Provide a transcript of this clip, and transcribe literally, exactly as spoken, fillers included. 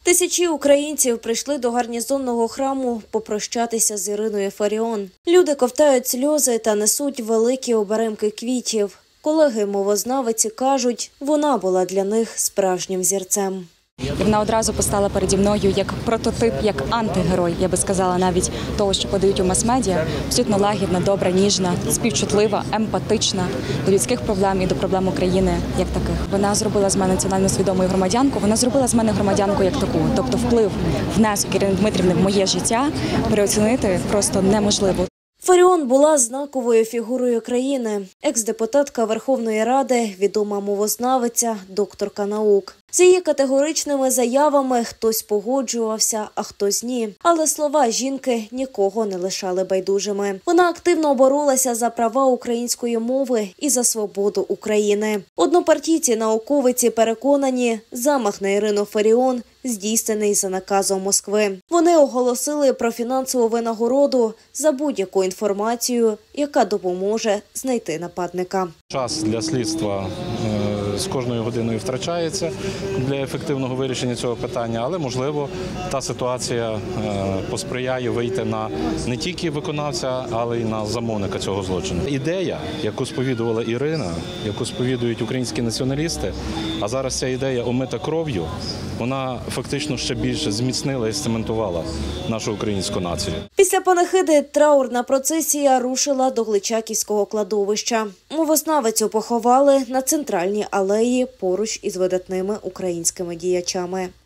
Тисячі українців прийшли до гарнізонного храму попрощатися з Іриною Фаріон. Люди ковтають сльози та несуть великі оберемки квітів. Колеги-мовознавиці кажуть, вона була для них справжнім взірцем. І вона одразу постала переді мною як прототип, як антигерой, я би сказала, навіть того, що подають у мас-медіа. Абсолютно лагідна, добра, ніжна, співчутлива, емпатична до людських проблем і до проблем України як таких. Вона зробила з мене національно свідомою громадянку, вона зробила з мене громадянку як таку. Тобто вплив, внесок Ірини Дмитрівни в моє життя переоцінити просто неможливо. Фаріон була знаковою фігурою країни. Екс-депутатка Верховної Ради, відома мовознавиця, докторка наук. З її категоричними заявами хтось погоджувався, а хтось ні. Але слова жінки нікого не лишали байдужими. Вона активно боролася за права української мови і за свободу України. Однопартійці науковиці переконані, замах на Ірину Фаріон здійснений за наказом Москви. Вони оголосили про фінансову винагороду за будь-яку інформацію, яка допоможе знайти нападника. Час для слідства з кожною годиною втрачається для ефективного вирішення цього питання, але, можливо, та ситуація посприяє вийти на не тільки виконавця, але й на замовника цього злочину. Ідея, яку сповідувала Ірина, яку сповідують українські націоналісти, а зараз ця ідея омита кров'ю, вона фактично ще більше зміцнила і сцементувала нашу українську націю. Після панихиди траурна процесія рушила до Гличаківського кладовища. Мовознавицю поховали на центральній алеї поруч із видатними українськими діячами.